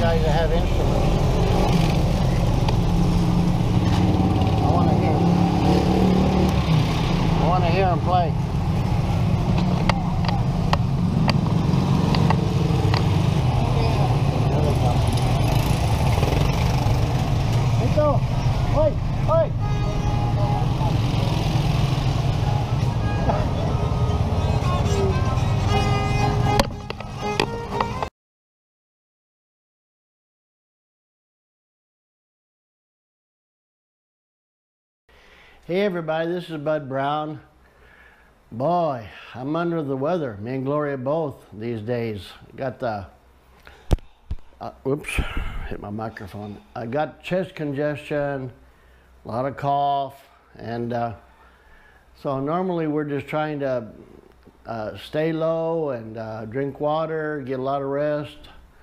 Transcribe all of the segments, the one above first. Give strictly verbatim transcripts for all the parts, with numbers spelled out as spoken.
guys that have instruments. I want to hear. I want to hear them play. There they come. Let's go. Wait, wait. Hey everybody, this is Bud Brown. Boy, I'm under the weather. Me and Gloria both these days. Got the, uh, oops, hit my microphone. I got chest congestion, a lot of cough, and uh, so normally we're just trying to uh, stay low and uh, drink water, get a lot of rest.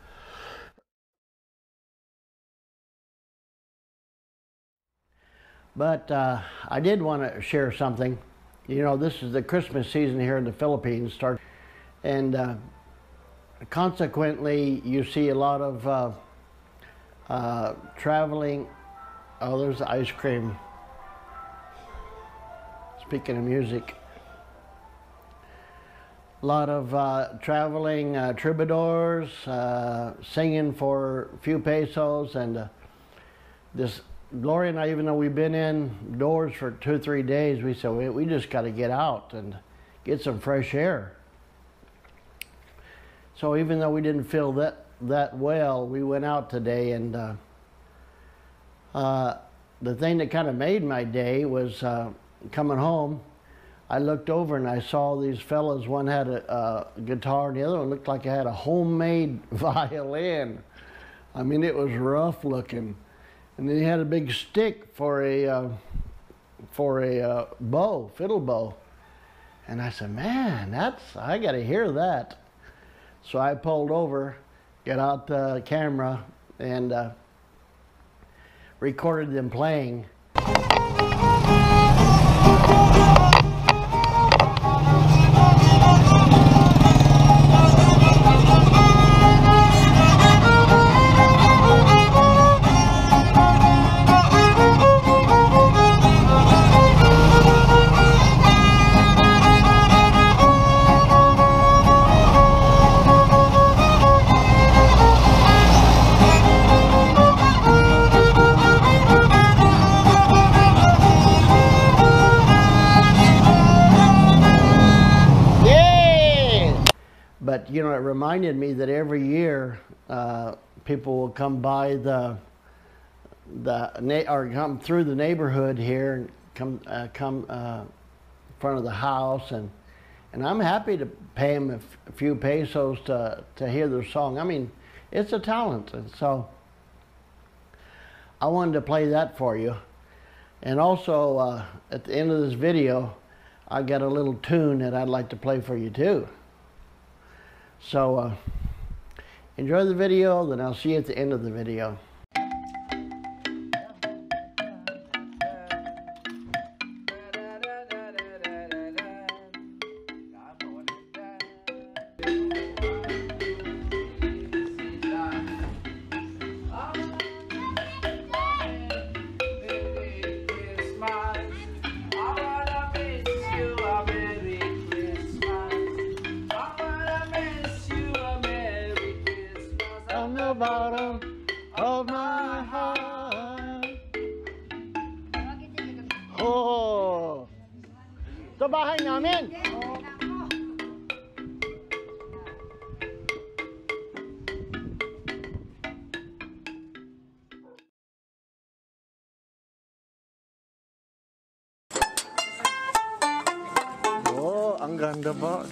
But uh, I did want to share something. You know, this is the Christmas season here in the Philippines, start, and uh, consequently, you see a lot of uh, uh, traveling. Oh, there's the ice cream. Speaking of music, a lot of uh, traveling uh, troubadours uh, singing for a few pesos, and uh, this. Gloria and I, even though we've been indoors for two or three days, we said, we, we just got to get out and get some fresh air. So even though we didn't feel that, that well, we went out today, and uh, uh, the thing that kind of made my day was uh, coming home, I looked over and I saw these fellas. One had a, a guitar and the other one looked like it had a homemade violin. I mean, it was rough looking. And then he had a big stick for a uh, for a uh, bow, fiddle bow. And I said, man, that's, I got to hear that. So I pulled over, got out the camera, and uh, recorded them playing. But, you know, it reminded me that every year uh, people will come by the, the or come through the neighborhood here and come uh, come uh, in front of the house, and and I'm happy to pay them a, f a few pesos to to hear their song. I mean, it's a talent, and so I wanted to play that for you. And also uh, at the end of this video, I got a little tune that I'd like to play for you too. So uh, enjoy the video, then I'll see you at the end of the video. The bottom of my heart. Oh, ito bahay namin. Oh, ang ganda ba?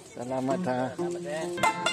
Salamat ha. Salamat din.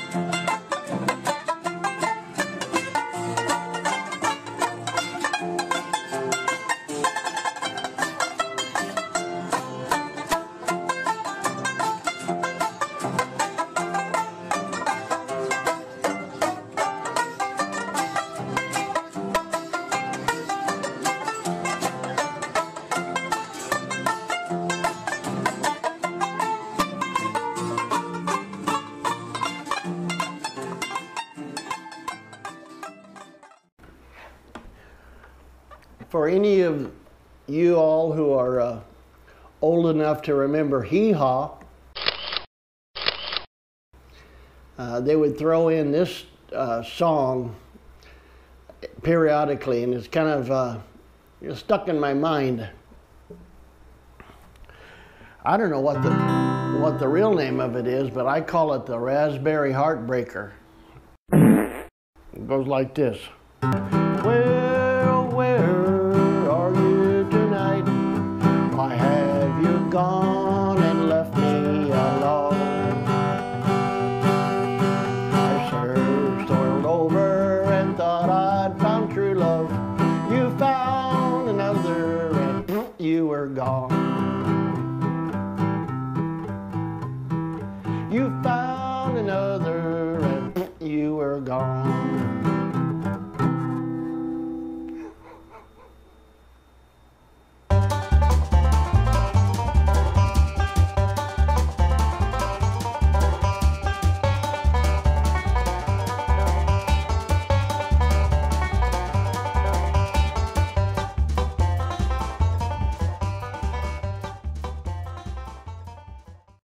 For any of you all who are uh, old enough to remember Hee Haw, uh, they would throw in this uh, song periodically, and it's kind of uh, it's stuck in my mind. I don't know what the what the real name of it is, but I call it the Raspberry Heartbreaker. It goes like this. Well, where are you tonight? Why have you gone and left me alone? I searched the world over and thought I'd found true love. You found another and you were gone. You found another and you were gone.